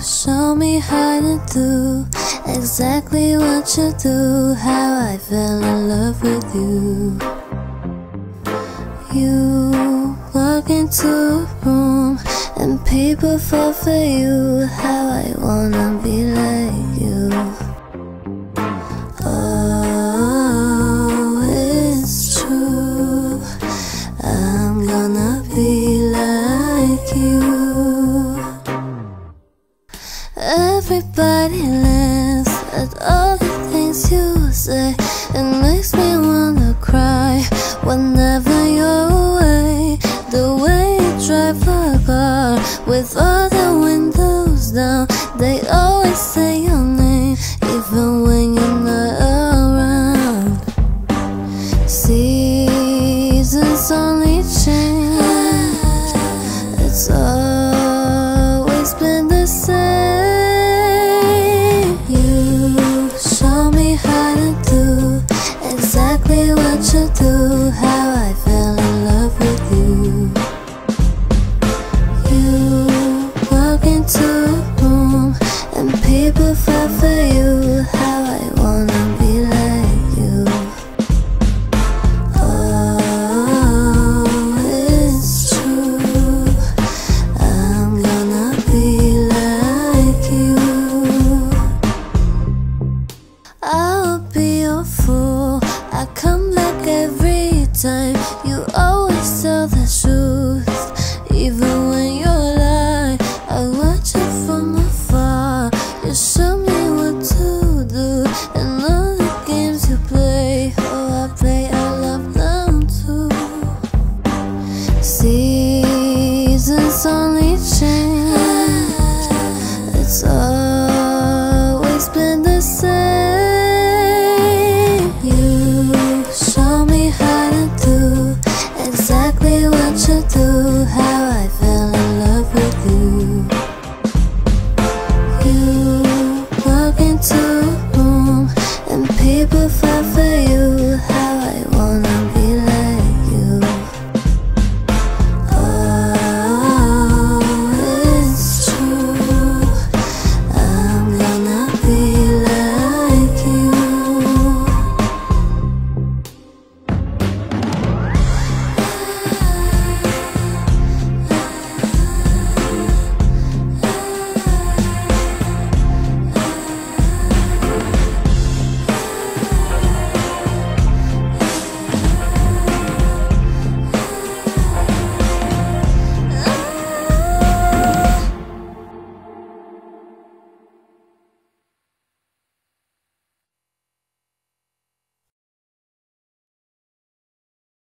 show me how to do exactly what you do, how I fell in love with you. You walk into a room and people fall for you, how I wanna be like you. Oh, it's true, I'm gonna be like you. Everybody laughs at all the things you say. It makes me wanna cry whenever you're away. The way you drive a car with all the windows down, they always say your name even when you're not around. Seasons only change, it's always been the same. Exactly what you do, how I fell in love with you. You walk into a room and people fall for you, how I wanna be like you. Oh, it's true, I'm gonna be like you. I'll be your fool, I come back every time. You always tell the truth, even when you're lying. I watch it from afar, you show me what to do, and all the games you play, oh I play, I love them too. Seasons only change, it's always been the same. Exactly what you do, how I fell in love with you. You walk into a room and people fall